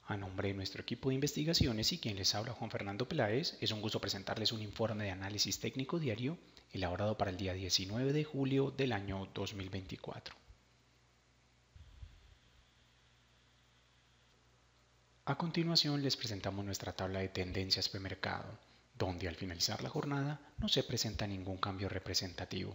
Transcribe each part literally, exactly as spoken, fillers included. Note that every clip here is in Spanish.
A nombre de nuestro equipo de investigaciones y quien les habla, Juan Fernando Peláez, es un gusto presentarles un informe de análisis técnico diario elaborado para el día diecinueve de julio del año dos mil veinticuatro. A continuación les presentamos nuestra tabla de tendencias premercado, donde al finalizar la jornada no se presenta ningún cambio representativo.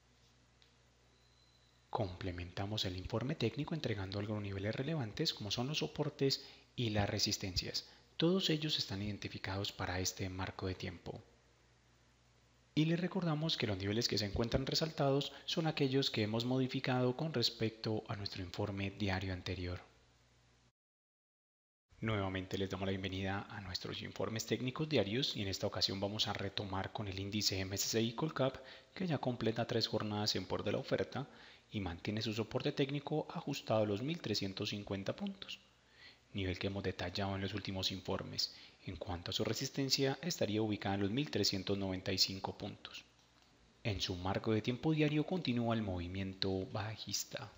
Complementamos el informe técnico entregando algunos niveles relevantes como son los soportes y las resistencias. Todos ellos están identificados para este marco de tiempo. Y les recordamos que los niveles que se encuentran resaltados son aquellos que hemos modificado con respecto a nuestro informe diario anterior. Nuevamente les damos la bienvenida a nuestros informes técnicos diarios y en esta ocasión vamos a retomar con el índice M S C I Colcap que ya completa tres jornadas en por de la oferta y mantiene su soporte técnico ajustado a los mil trescientos cincuenta puntos, nivel que hemos detallado en los últimos informes. En cuanto a su resistencia, estaría ubicada en los mil trescientos noventa y cinco puntos. En su marco de tiempo diario continúa el movimiento bajista.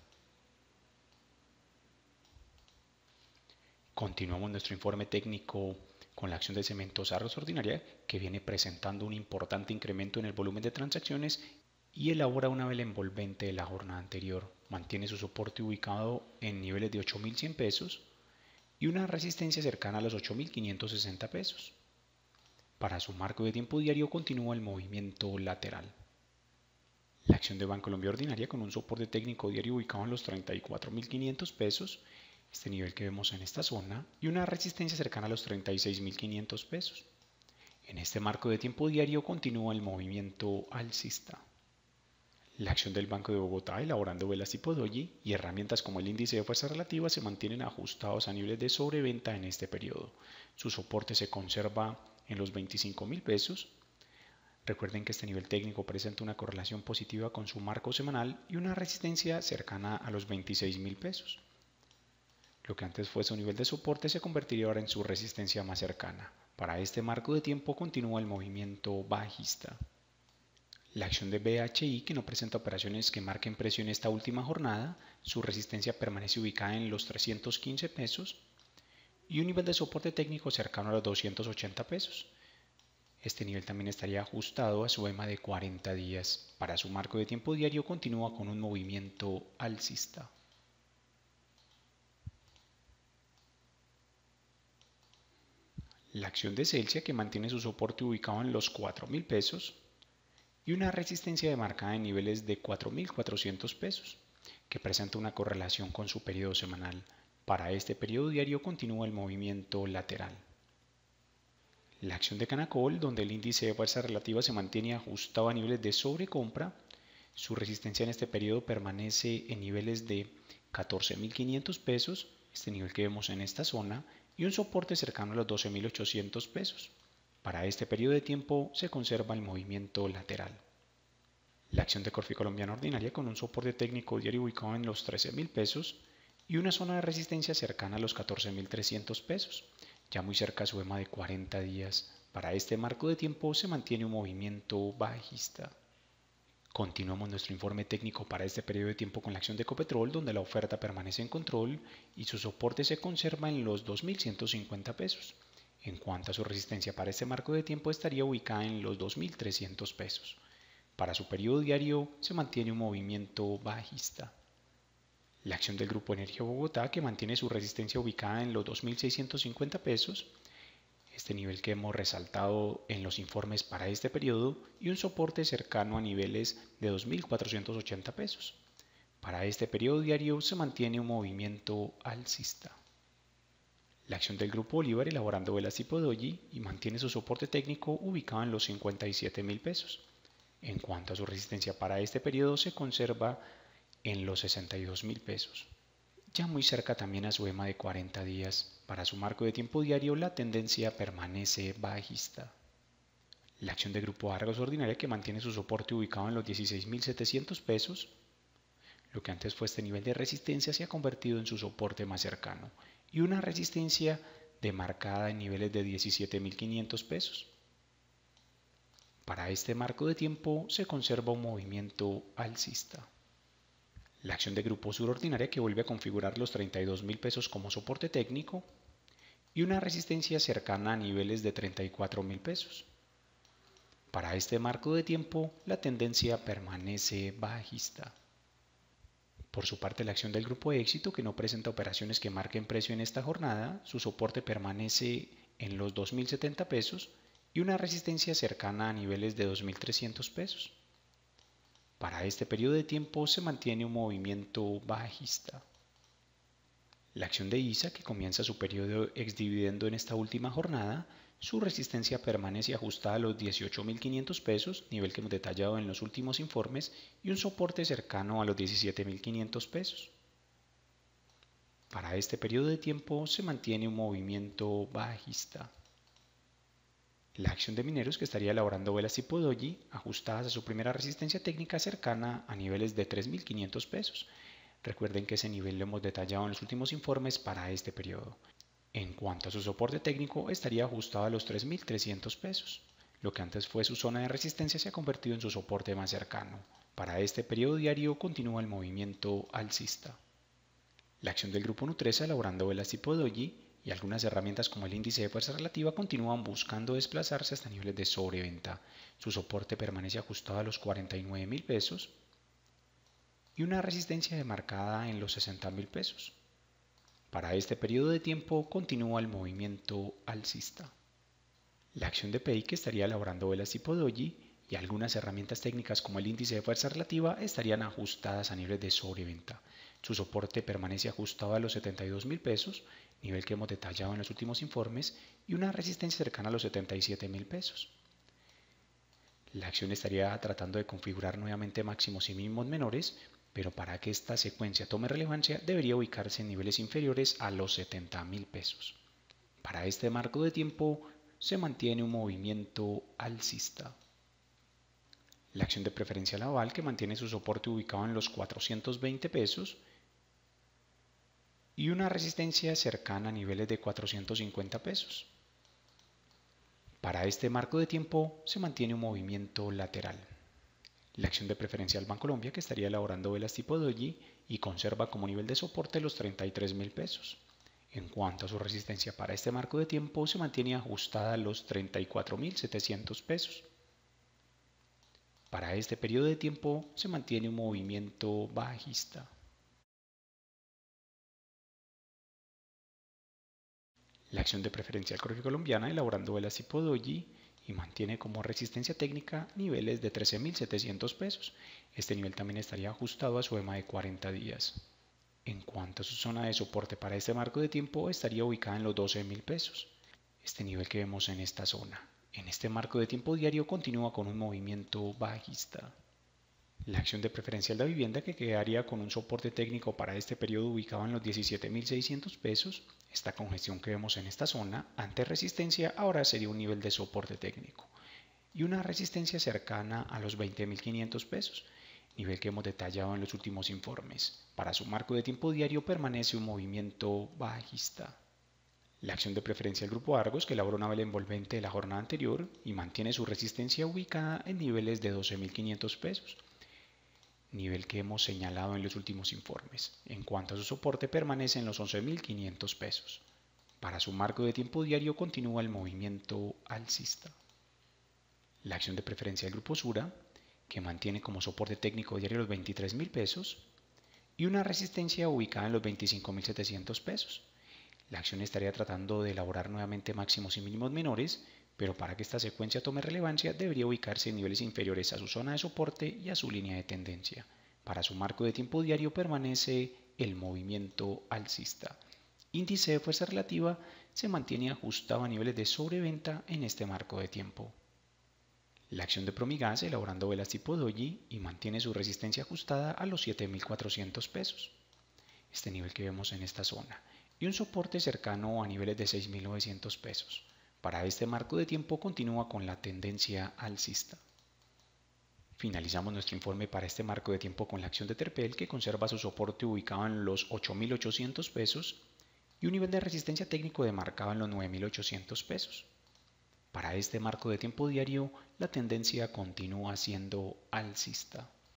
Continuamos nuestro informe técnico con la acción de Cementos Argos Ordinaria, que viene presentando un importante incremento en el volumen de transacciones y elabora una vela envolvente de la jornada anterior. Mantiene su soporte ubicado en niveles de ocho mil cien pesos y una resistencia cercana a los ocho mil quinientos sesenta pesos. Para su marco de tiempo diario continúa el movimiento lateral. La acción de Bancolombia Ordinaria con un soporte técnico diario ubicado en los treinta y cuatro mil quinientos pesos, este nivel que vemos en esta zona, y una resistencia cercana a los treinta y seis mil quinientos pesos. En este marco de tiempo diario continúa el movimiento alcista. La acción del Banco de Bogotá, elaborando velas tipo doji y herramientas como el índice de fuerza relativa, se mantienen ajustados a niveles de sobreventa en este periodo. Su soporte se conserva en los veinticinco mil pesos. Recuerden que este nivel técnico presenta una correlación positiva con su marco semanal y una resistencia cercana a los veintiséis mil pesos. Lo que antes fuese un nivel de soporte se convertiría ahora en su resistencia más cercana. Para este marco de tiempo continúa el movimiento bajista. La acción de B H I, que no presenta operaciones que marquen precio en esta última jornada, su resistencia permanece ubicada en los trescientos quince pesos y un nivel de soporte técnico cercano a los doscientos ochenta pesos. Este nivel también estaría ajustado a su E M A de cuarenta días. Para su marco de tiempo diario continúa con un movimiento alcista. La acción de Celsia, que mantiene su soporte ubicado en los cuatro mil pesos y una resistencia demarcada en niveles de cuatro mil cuatrocientos pesos, que presenta una correlación con su periodo semanal. Para este periodo diario continúa el movimiento lateral. La acción de Canacol, donde el índice de fuerza relativa se mantiene ajustado a niveles de sobrecompra, su resistencia en este periodo permanece en niveles de catorce mil quinientos pesos, este nivel que vemos en esta zona, y un soporte cercano a los doce mil ochocientos pesos. Para este periodo de tiempo se conserva el movimiento lateral. La acción de Corfi Colombiana Ordinaria con un soporte técnico diario ubicado en los trece mil pesos y una zona de resistencia cercana a los catorce mil trescientos pesos, ya muy cerca a su E M A de cuarenta días. Para este marco de tiempo se mantiene un movimiento bajista. Continuamos nuestro informe técnico para este periodo de tiempo con la acción de Ecopetrol, donde la oferta permanece en control y su soporte se conserva en los dos mil ciento cincuenta pesos. En cuanto a su resistencia para este marco de tiempo estaría ubicada en los dos mil trescientos pesos. Para su periodo diario se mantiene un movimiento bajista. La acción del Grupo Energía Bogotá, que mantiene su resistencia ubicada en los dos mil seiscientos cincuenta pesos, este nivel que hemos resaltado en los informes para este periodo, y un soporte cercano a niveles de dos mil cuatrocientos ochenta pesos. Para este periodo diario se mantiene un movimiento alcista. La acción del Grupo Bolívar, elaborando velas tipo doji, y mantiene su soporte técnico ubicado en los cincuenta y siete mil pesos. En cuanto a su resistencia para este periodo se conserva en los sesenta y dos mil pesos. Ya muy cerca también a su E M A de cuarenta días. Para su marco de tiempo diario la tendencia permanece bajista. La acción de Grupo Argos Ordinaria, que mantiene su soporte ubicado en los dieciséis mil setecientos pesos, lo que antes fue este nivel de resistencia se ha convertido en su soporte más cercano y una resistencia demarcada en niveles de diecisiete mil quinientos pesos. Para este marco de tiempo se conserva un movimiento alcista. La acción de Grupo Sur Ordinaria, que vuelve a configurar los treinta y dos mil pesos como soporte técnico, y una resistencia cercana a niveles de treinta y cuatro mil pesos. Para este marco de tiempo, la tendencia permanece bajista. Por su parte, la acción del grupo éxito, que no presenta operaciones que marquen precio en esta jornada, su soporte permanece en los dos mil setenta pesos y una resistencia cercana a niveles de dos mil trescientos pesos. Para este periodo de tiempo se mantiene un movimiento bajista. La acción de I S A, que comienza su periodo ex dividendo en esta última jornada, su resistencia permanece ajustada a los dieciocho mil quinientos pesos, nivel que hemos detallado en los últimos informes, y un soporte cercano a los diecisiete mil quinientos pesos. Para este periodo de tiempo se mantiene un movimiento bajista. La acción de Mineros, que estaría elaborando velas tipo doji, ajustadas a su primera resistencia técnica cercana a niveles de tres mil quinientos pesos. Recuerden que ese nivel lo hemos detallado en los últimos informes para este periodo. En cuanto a su soporte técnico, estaría ajustado a los tres mil trescientos pesos. Lo que antes fue su zona de resistencia se ha convertido en su soporte más cercano. Para este periodo diario continúa el movimiento alcista. La acción del grupo Nutresa, elaborando velas tipo doji, y algunas herramientas como el índice de fuerza relativa continúan buscando desplazarse hasta niveles de sobreventa. Su soporte permanece ajustado a los cuarenta y nueve mil pesos y una resistencia demarcada en los sesenta mil pesos. Para este periodo de tiempo continúa el movimiento alcista. La acción de P I, que estaría elaborando velas tipo doji, y algunas herramientas técnicas como el índice de fuerza relativa estarían ajustadas a niveles de sobreventa. Su soporte permanece ajustado a los setenta y dos mil pesos, nivel que hemos detallado en los últimos informes, y una resistencia cercana a los setenta y siete mil pesos. La acción estaría tratando de configurar nuevamente máximos y mínimos menores, pero para que esta secuencia tome relevancia debería ubicarse en niveles inferiores a los setenta mil pesos. Para este marco de tiempo se mantiene un movimiento alcista. La acción de Preferencial Aval, que mantiene su soporte ubicado en los cuatrocientos veinte pesos y una resistencia cercana a niveles de cuatrocientos cincuenta pesos. Para este marco de tiempo se mantiene un movimiento lateral. La acción de Preferencial Bancolombia, que estaría elaborando velas tipo doji y conserva como nivel de soporte los treinta y tres mil pesos. En cuanto a su resistencia para este marco de tiempo, se mantiene ajustada a los treinta y cuatro mil setecientos pesos. Para este periodo de tiempo se mantiene un movimiento bajista. La acción de Preferencial Corfie Colombiana, elaborando velas tipo doji y mantiene como resistencia técnica niveles de trece mil setecientos pesos. Este nivel también estaría ajustado a su E M A de cuarenta días. En cuanto a su zona de soporte para este marco de tiempo, estaría ubicada en los doce mil pesos. Este nivel que vemos en esta zona. En este marco de tiempo diario continúa con un movimiento bajista. La acción de Preferencial de Vivienda, que quedaría con un soporte técnico para este periodo ubicado en los diecisiete mil seiscientos pesos, esta congestión que vemos en esta zona, ante resistencia, ahora sería un nivel de soporte técnico y una resistencia cercana a los veinte mil quinientos pesos, nivel que hemos detallado en los últimos informes. Para su marco de tiempo diario permanece un movimiento bajista. La acción de Preferencial Grupo Argos, que elaboró una vela envolvente de la jornada anterior y mantiene su resistencia ubicada en niveles de doce mil quinientos pesos, nivel que hemos señalado en los últimos informes. En cuanto a su soporte, permanece en los once mil quinientos pesos. Para su marco de tiempo diario continúa el movimiento alcista. La acción de Preferencia del Grupo Sura, que mantiene como soporte técnico diario los veintitrés mil pesos y una resistencia ubicada en los veinticinco mil setecientos pesos. La acción estaría tratando de elaborar nuevamente máximos y mínimos menores, pero para que esta secuencia tome relevancia debería ubicarse en niveles inferiores a su zona de soporte y a su línea de tendencia. Para su marco de tiempo diario permanece el movimiento alcista. Índice de fuerza relativa se mantiene ajustado a niveles de sobreventa en este marco de tiempo. La acción de Promigas, elaborando velas tipo doji y mantiene su resistencia ajustada a los siete mil cuatrocientos pesos, este nivel que vemos en esta zona, y un soporte cercano a niveles de seis mil novecientos pesos. Para este marco de tiempo continúa con la tendencia alcista. Finalizamos nuestro informe para este marco de tiempo con la acción de Terpel, que conserva su soporte ubicado en los ocho mil ochocientos pesos y un nivel de resistencia técnico demarcado en los nueve mil ochocientos pesos. Para este marco de tiempo diario, la tendencia continúa siendo alcista.